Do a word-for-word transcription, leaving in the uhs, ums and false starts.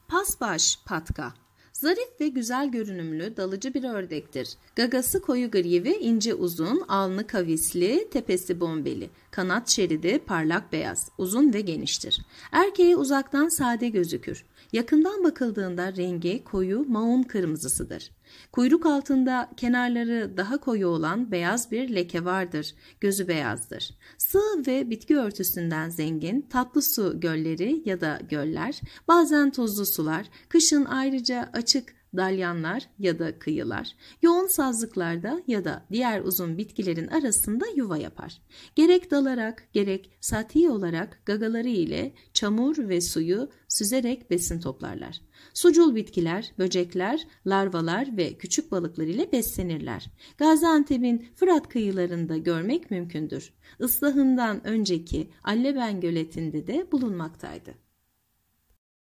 Pasbaş patka. Zarif ve güzel görünümlü dalıcı bir ördektir. Gagası koyu gri ve ince uzun, alnı kavisli, tepesi bombeli. Kanat şeridi parlak beyaz, uzun ve geniştir. Erkeğe uzaktan sade gözükür. Yakından bakıldığında rengi koyu maun kırmızısıdır. Kuyruk altında kenarları daha koyu olan beyaz bir leke vardır. Gözü beyazdır. Sığ ve bitki örtüsünden zengin tatlı su gölleri ya da göller, bazen tuzlu sular, kışın ayrıca açık dalyanlar ya da kıyılar, yoğun sazlıklarda ya da diğer uzun bitkilerin arasında yuva yapar. Gerek dalarak gerek sati olarak gagaları ile çamur ve suyu süzerek besin toplarlar. Sucul bitkiler, böcekler, larvalar ve küçük balıklar ile beslenirler. Gaziantep'in Fırat kıyılarında görmek mümkündür. Islahından önceki Alleben göletinde de bulunmaktaydı.